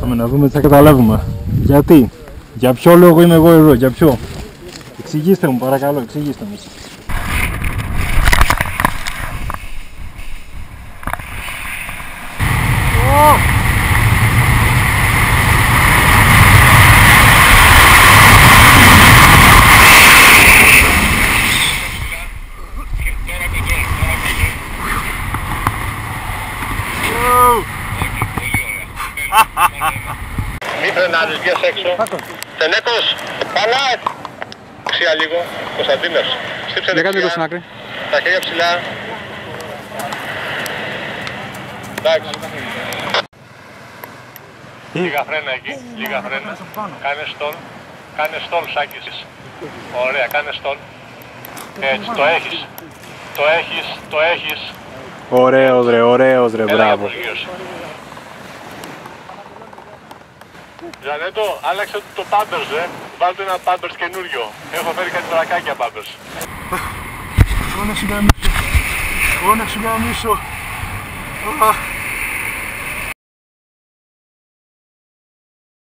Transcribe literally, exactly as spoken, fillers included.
Πάμε να δούμε τι θα καταλάβουμε. Γιατί, για ποιο λόγο είμαι εγώ εδώ, για ποιο. Εξηγήστε μου παρακαλώ, εξηγήστε μου. Μη φρενάρεις, βγες έξω. Τενέκος, καλά. Ξία λίγο, Κωνσταντίνος. Στύψε δεξιά. Τα χέρια ψηλά. Εντάξει. Λίγα φρένα εκεί, λίγα φρένα. Κάνε στόλ. Κάνε στόλ, Σάκης. Ωραία, κάνε στόλ. Έτσι, το έχεις. Το έχεις, το έχεις. Ωραίος ρε, ωραίος ρε, μπράβο. Ζανέτο, άλλαξε το πάμπερς, ε. Βάλτε ένα πάμπερς καινούριο. Έχω φέρει κάτι τρακάκια πάμπερς. Εγώ να σου γαμίσω. Εγώ να σου γαμίσω.